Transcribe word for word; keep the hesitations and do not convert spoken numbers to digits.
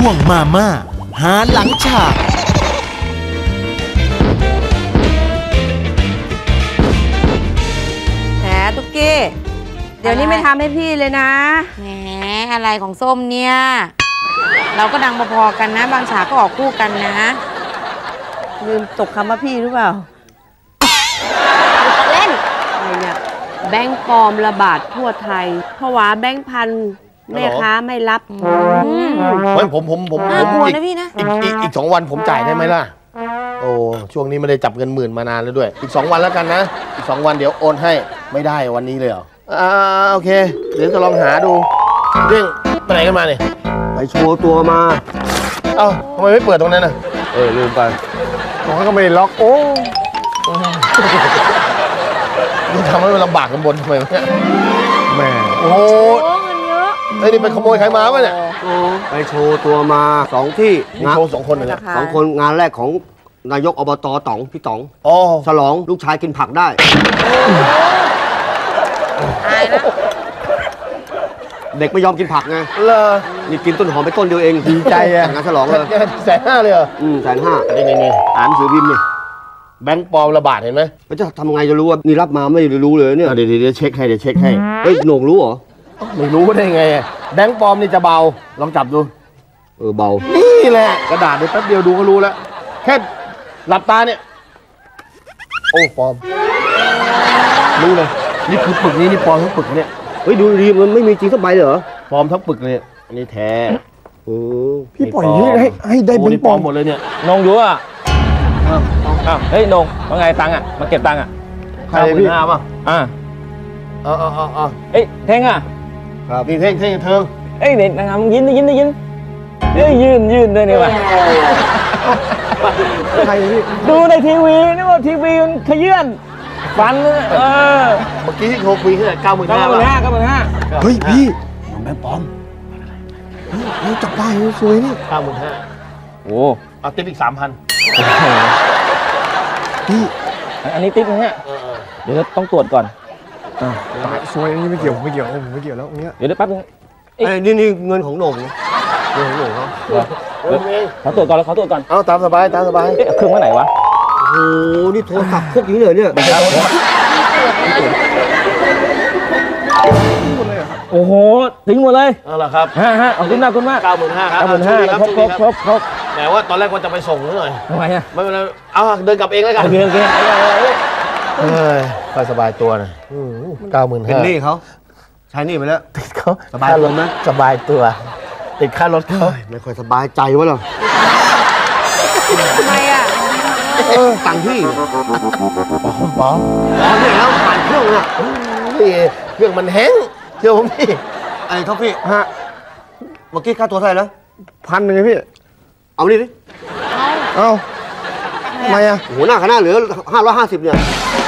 ช่วงมาม่าหาหลังฉากแหมตุ๊กกี้เดี๋ยวนี้ไม่ทำให้พี่เลยนะแหมอะไรของส้มเนี่ยเราก็ดังพอๆกันนะบางฉากก็ออกคู่กันนะลืมตกคำว่าพี่หรือเปล่าเล่นอะไรเนี่ยแบงค์ปลอมระบาดทั่วไทยผวาแบงค์พันแม่ค้าไม่รับเฮ้ยผมผมผมน่ากลัวนะพี่นะอีกอีกอีกสองวันผมจ่ายได้ไหมล่ะโอ้ช่วงนี้ไม่ได้จับเงินหมื่นมานานแล้วด้วยอีกสองวันแล้วกันนะอีกสองวันเดี๋ยวโอนให้ไม่ได้วันนี้เลยเหรออ่าโอเคเดี๋ยวจะลองหาดูเรื่องไปไหนกันมาเนี่ยไปโชว์ตัวมาเอ้าทำไมไม่เปิดตรงนั้นน่ะเออลืมไปตรงนั้นก็ไม่ได้ล็อกโอ้นี่ทำให้มันลำบากกันบนทำไมวะเนี่ยแม่โอ้เงินเยอะไอ้นี่ไปขโมยใครมาปะเนี่ยไปโชว์ตัวมาสองที่งานโชว์สองคนเลยนะสองคนงานแรกของนายกอบตต๋องพี่ต๋องอ๋อฉลองลูกชายกินผักได้เด็กไม่ยอมกินผักไงเลอนี่กินต้นหอมไปต้นเดียวเองดีใจอะงานฉลองเลยแสนห้าเลยเหรออืมแสนห้านี่นี่นี่อ่านหนังสือพิมพ์นี่แบงค์ปลอมระบาดเห็นไหมแล้วจะทำไงจะรู้ว่านี่รับมาไม่รู้เลยเนี่ยเดี๋ยวเดี๋ยวเช็คให้เดี๋ยวเช็คให้เฮ้ยโหน่งรู้เหรอไม่รู้ได้ไงแบงค์ปลอมนี่จะเบาลองจับดูเออเบานี่แหละกระดาษเดี๋ยวแป๊บเดียวดูก็รู้แล้วแค่หลับตาเนี่ยโอ้ปลอมรู้เลยนี่คือปึกนี้นี่ปลอมทั้งปึกเนี่ยเฮ้ยดูดีมันไม่มีจริงสักใบเหรอปลอมทั้งปึกเลยอันนี้แท้โอ้พี่ปล่อยให้ให้ให้ได้เป็นปลอมหมดเลยเนี่ยนงอยู่อ่ะอ้าวเฮ้ยนงว่าไงตังค์อ่ะมาเก็บตังค์อ่ะใครพี่ห้าป่ะอ่าเออเออเออเออเอ้ยเท่งอ่ะครับนี่เท่งเท่งเทิงเอ้ยเด็กนะครับยินได้ยินได้ยินเอ้ยยืนยืนด้วยนี่ว่ะใครพี่ดูในทีวีนี่ว่าทีวีมันขยื่นฟันเลยเออเมื่อกี้ที่โทรคุยแค่เก้าหมื่นห้าเก้าหมื่นห้าเก้าหมื่นห้าเฮ้ยพี่น้องแม่ปลอมเฮ้ยจับได้สวยนี่เก้าหมื่นห้าโอ้เอาติ๊บอีกสามพันพี่อันนี้ติ๊บนะฮะเดี๋ยวต้องตรวจก่อนอ่าสวยนี่ไม่เกี่ยวไม่เกี่ยวผมไม่เกี่ยวแล้วเงี้ยเดี๋ยวแป๊บนึงไอ้นี่นี่เงินของโหน่งเงินของโหน่งเขาเขาตรวจก่อนแล้วเขาตรวจก่อนเอาตามสบายตามสบายเอ๊ะเครื่องไว้ไหนวะโอ้โหนี่โทรศัพท์พวกนี้เลยเนี่ยโอ้โหทิ้งหมดเลยเอาล่ะครับฮะฮะเอาคุณมากคุณมากเก้าหมื่นห้าครับเก้าหมื่นห้าครบครบครบครบแต่ว่าตอนแรกว่าจะไปส่งหน่อยทำไมอ่ะไม่เป็นไรเอาเดินกลับเองแล้วกันโอเคโอเคเฮ้ยค่อยสบายตัวนะเก้าหมื่นห้าเป็นหนี้เขาใช้หนี้ไปแล้วติดเขาสบายลงไหมสบายตัวติดค่ารถเขาไม่ค่อยสบายใจวะหรอทำไมอ่ะตังพี่ปอมปอมอ๋อเนี่ยแล้วผ่านเครื่องอ่ะเครื่องมันแห้งเชื่อผมพี่ไอ้ท็อฟฟี่ฮะเมื่อกี้ค่าตัวเท่าไหร่แล้วพันหนึ่งพี่เอาดิดิเอาทำไมอ่ะโหหน้าขนาดเหลือห้าร้อยห้าสิบเนี่ย